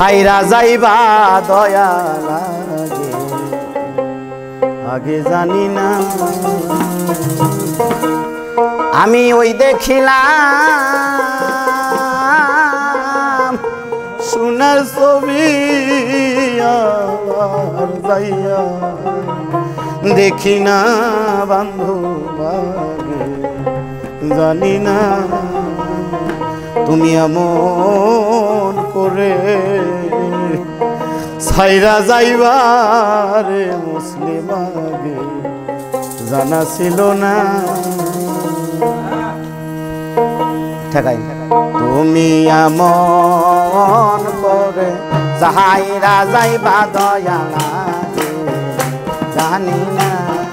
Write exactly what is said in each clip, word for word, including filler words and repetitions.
ছাইরা যাইবা দয়া লাগে আগে জানি না আমি ওই দেখিলাম সোনার ছবি আর যাইয়া দেখি না বন্ধু আগে জানি না তুমি এমন করে ছাইরা যাইবা রে মুসলিম আগে জানা ছিল না ঠেকাই তুমি এমন করে ছাইরা যাইবা দয়া লাগে জানি না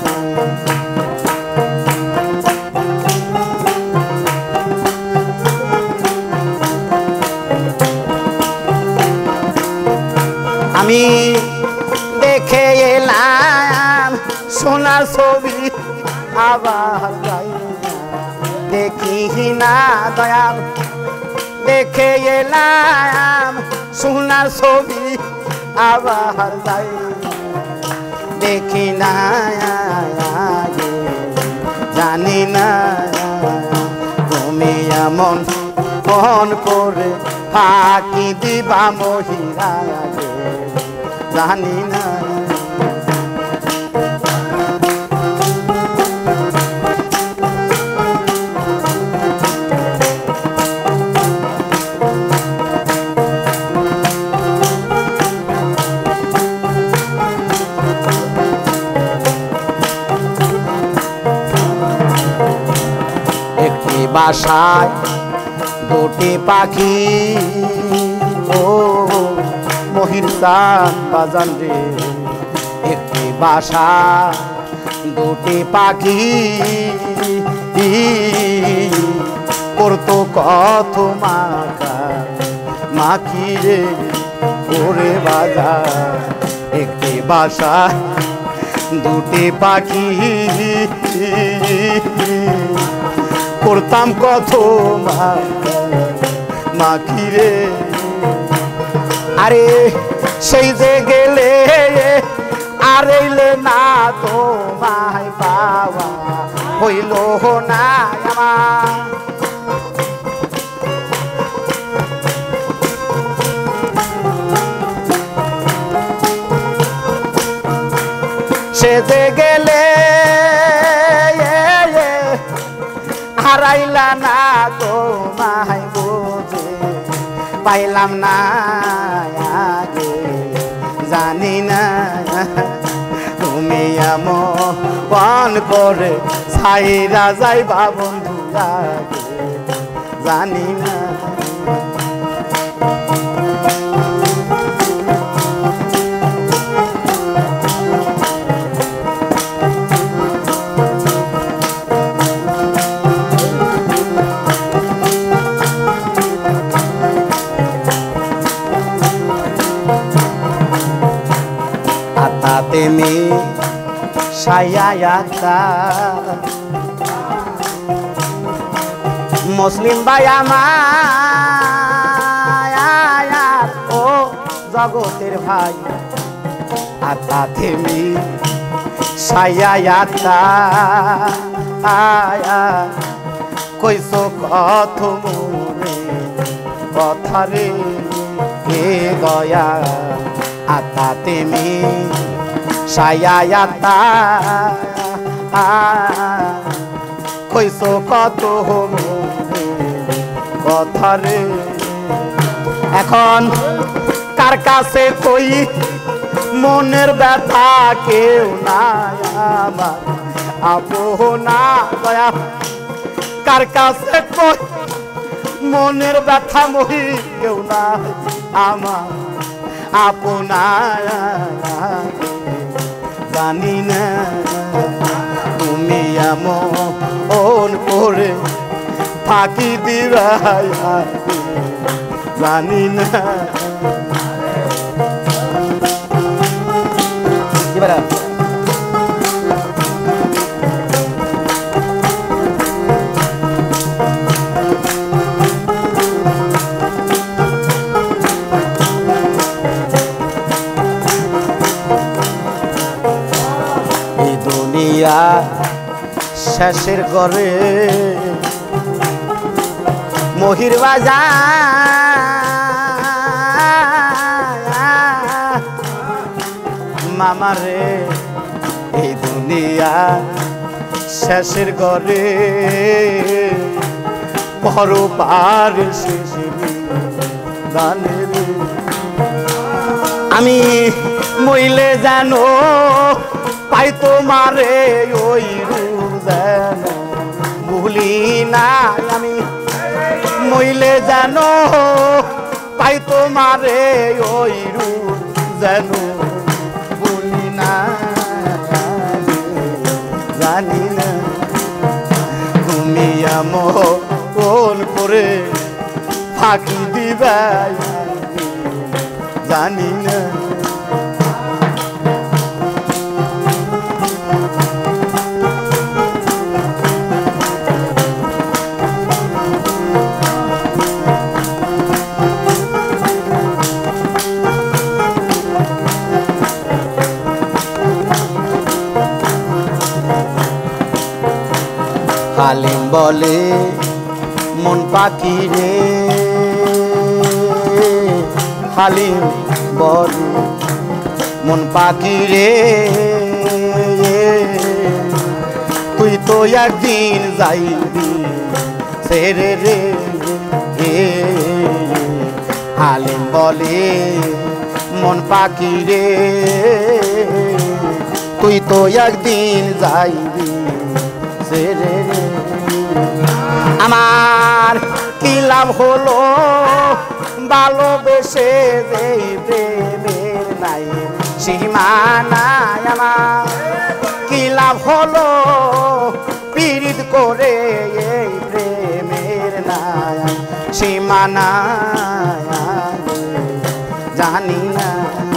আমি দেখে এলাম সোনার ছবি আবার যাই দেখি না দয়াল দেখে এলাম সোনার ছবি আবার যাই দেখি না জানি না তুমি এমন মন করে ফাঁকি দিবা মহিলা জানি না একটি বাসায় দুটি পাখি ও মহির চান বাজান রে একটি বাসা দুটি পাখি করতো কত মাকা মাখি রে করে বাজার একটি বাসা দুটি পাখি করতাম কত মাখি রে আরে সেই যে গেলে আর এলে না তোমায় পাওয়া হইল না আমার সে যে গেলে হারাইলা না তোমায় বুঝে পাইলাম না আগে জানি না তুমি এমন করে ছাইরা যাইবা বন্ধু আগে জানি না তেমি সায়ায়াতা মুসলিম ভাই আমার ও জগতের ভাই আতা তেমি সায়ায়াতা আয়া কইসো কত মনে কথা রে হে দয়া আতা তেমি সায়ায়াতা কইসো কত কথা রে এখন কার কাছে কই মনের ব্যথা কেউ নাই আমার আপনা দয়া কার কাছে কই মনের ব্যথা মহি কেউ নাই আমার আপনা জানি না তুমি এমন করে ফাঁকি দিবা জানি না শেষের ঘরে মহির বাজার মামারে এই দুনিয়া শেষের ঘরে পরপার শেষে দানের আমি মইলে জানো পাই তোমারে ওই রূপ যেন ভুলি না আমি মইলে জানো পাই তোমারে ওই রূপ যেন ভুলি না জানি না তুমি আমন করে ফাঁকি দিবা জানি না হালিম বলে মন পাখি রে হালিম বলে মন পাখি রে তুই তো একদিন যাইবি ছেড়ে রে হালিম বলে মন পাখি রে তুই তো একদিন যাইবি ছেড়ে রে আমার কি লাভ হলো ভালোবেসে যে প্রেমের নাই সীমানায় আমার কি লাভ হলো পীড়িত করে এই প্রেমের নাই সীমানায় জানি না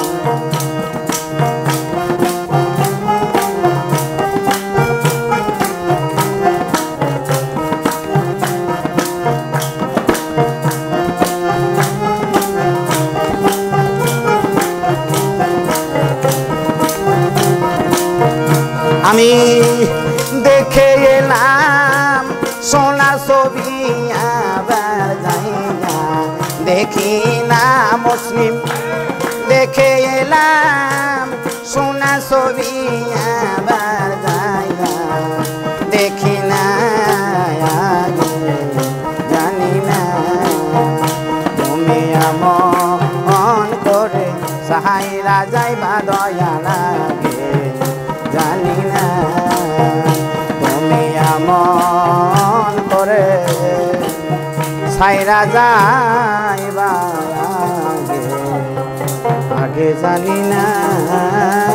আমি দেখে এলাম সোনা ছবি আবার যাই না দেখি না মুসলিম দেখে এলাম সোনা ছবি আবার যাই না দেখি না জানি না তুমি আমন করে সাহাইরা যাইবা দয়া লাগে জানি না তুমি আমন করে সাইরা যাইবা আগে আগে জানি না।